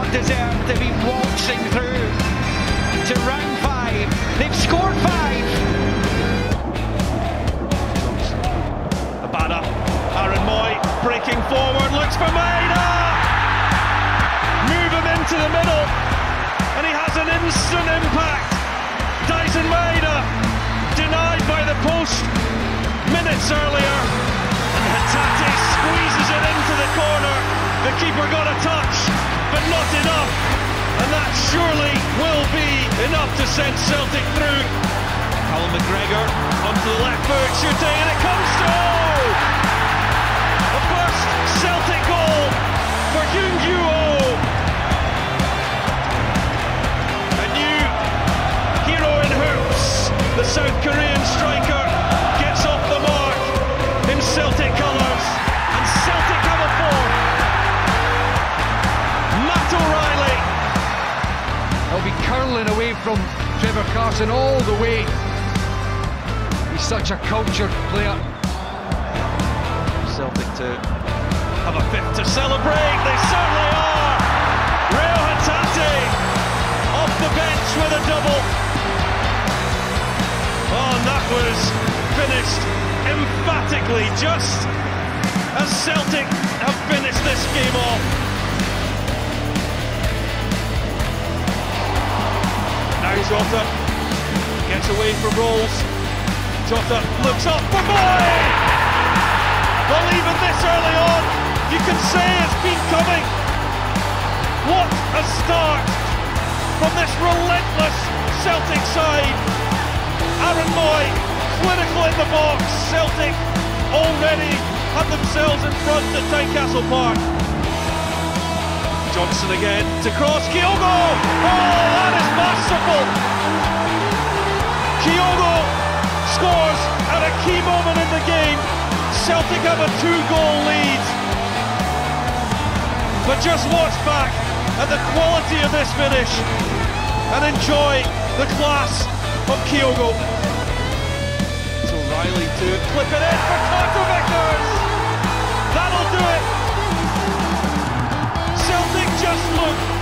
not deserve to be waltzing through to round 5. They've scored 5. Abada, Aaron Moy breaking forward, looks for Maida! Move him into the middle, and he has an instant impact. Dyson Maida, denied by the post minutes earlier, and Hatate squeezes it into the corner. The keeper got a touch, but not enough, and that surely will be enough to send Celtic through. Callum McGregor onto the left foot, shooting, and it comes to the first Celtic goal for Hyun-Gyu. A new hero in hoops, the South Korean striker gets off the mark in Celtic colours, and Celtic have a fourth. Matt O'Reilly. He'll be curling away from Trevor Carson all the way. He's such a cultured player. Celtic to have a fifth to celebrate. They certainly are. Reo Hatate off the bench with a double. Oh, and that was finished emphatically, just as Celtic have finished this game off. Now Jota gets away from Rolls. Jota looks up for Moy! Well, even this early on, you can say it's been coming. What a start from this relentless Celtic side. Aaron Moy, clinical in the box. Celtic already had themselves in front at Tynecastle Park. Johnson again to cross, Kyogo! Oh, that is masterful! Kyogo scores at a key moment in the game. Celtic have a 2-goal lead. But just watch back at the quality of this finish and enjoy the class of Kyogo. So Riley to clip it in for Carter Vickers. That'll do it. Celtic just look